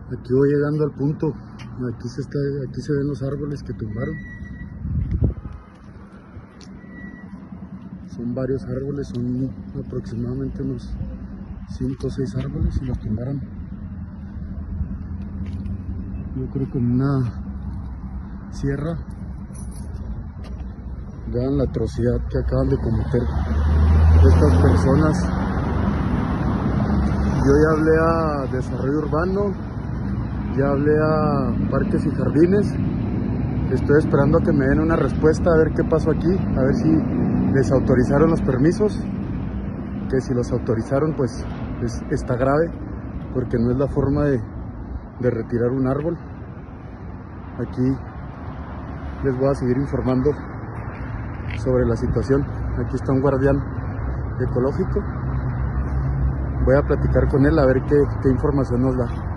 Aquí voy llegando al punto. Aquí se ven los árboles que tumbaron. Son varios árboles, son aproximadamente unos 5 o 6 árboles y los tumbaron. Yo creo que en una sierra. Vean la atrocidad que acaban de cometer estas personas. Yo ya hablé a Desarrollo Urbano, ya hablé a Parques y Jardines. Estoy esperando a que me den una respuesta a ver qué pasó aquí, a ver si les autorizaron los permisos. Que si los autorizaron, pues está grave, porque no es la forma de retirar un árbol. Aquí les voy a seguir informando sobre la situación. Aquí está un guardián ecológico. Voy a platicar con él a ver qué información nos da.